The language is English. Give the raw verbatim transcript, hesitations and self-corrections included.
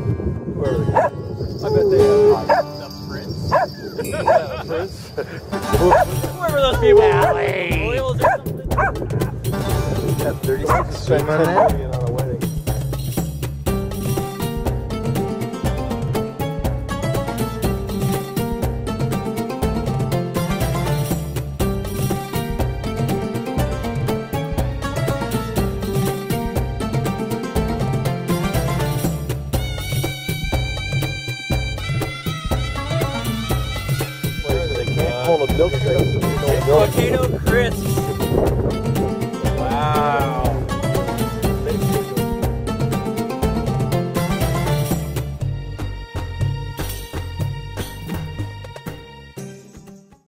Where are they? I bet they have the Prince. Yeah, Prince. Whoever those people are. Oils or something. Got thirty-six spent ten million on a wedding. Milk Volcano crisps.